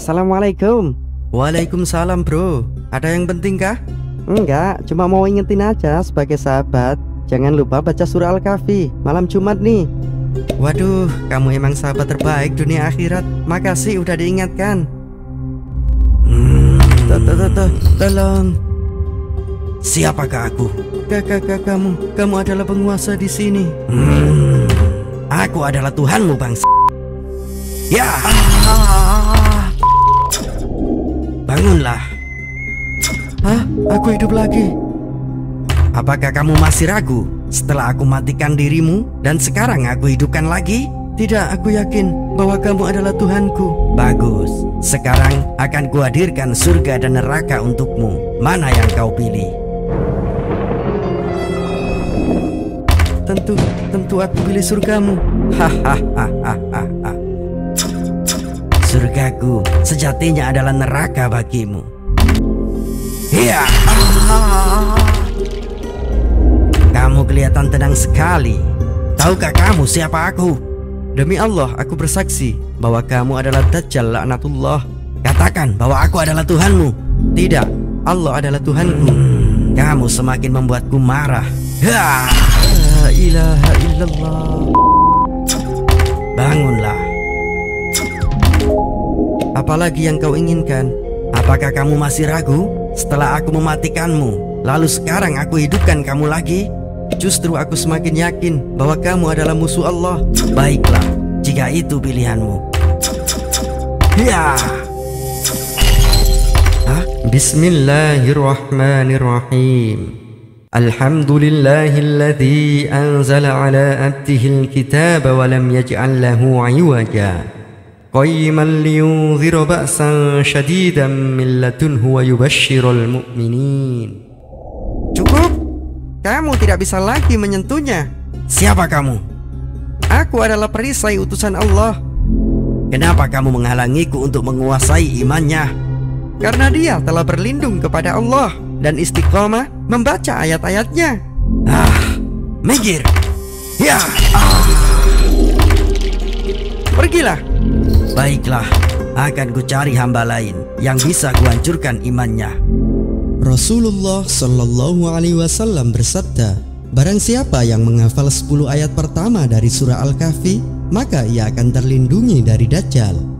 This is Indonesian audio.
Assalamualaikum. Waalaikumsalam bro. Ada yang penting kah? Enggak, cuma mau ingetin aja sebagai sahabat. Jangan lupa baca surah Al-Kahfi malam Jumat nih. Waduh, kamu emang sahabat terbaik dunia akhirat. Makasih udah diingatkan. Tolong. Siapakah aku? Kamu adalah penguasa di sini. Aku adalah Tuhanmu, bangsa. Ya. Bangunlah. Hah? Aku hidup lagi. Apakah kamu masih ragu setelah aku matikan dirimu dan sekarang aku hidupkan lagi? Tidak, aku yakin bahwa kamu adalah Tuhanku. Bagus. Sekarang akan kuhadirkan surga dan neraka untukmu. Mana yang kau pilih? Tentu aku pilih surgamu. Hahaha. Surgaku sejatinya adalah neraka bagimu. Iya. Kamu kelihatan tenang sekali. Tahukah kamu siapa aku? Demi Allah, aku bersaksi bahwa kamu adalah Dajjal laknatullah. Katakan bahwa aku adalah Tuhanmu. Tidak, Allah adalah Tuhanku. Kamu semakin membuatku marah. La ilaha illallah. Bangunlah. Apalagi yang kau inginkan? Apakah kamu masih ragu? Setelah aku mematikanmu, lalu sekarang aku hidupkan kamu lagi? Justru aku semakin yakin bahwa kamu adalah musuh Allah. Baiklah, jika itu pilihanmu. Ya. Bismillahirrahmanirrahim. Alhamdulillahilladzi anzala ala abdihil kitaba wa lam yaj'al lahu 'iwaja. Qayyiman liyunzira ba'san syadidan min ladunhu wa yubashshirul mu'minin. Cukup. Kamu tidak bisa lagi menyentuhnya. Siapa kamu? Aku adalah perisai utusan Allah. Kenapa kamu menghalangiku untuk menguasai imannya? Karena dia telah berlindung kepada Allah dan istiqomah membaca ayat-ayatnya. Minggir. Ya. Pergilah. Baiklah, akan kucari hamba lain yang bisa kuhancurkan imannya. Rasulullah Shallallahu Alaihi Wasallam bersabda, barang siapa yang menghafal 10 ayat pertama dari surah Al-Kahfi, maka ia akan terlindungi dari Dajjal.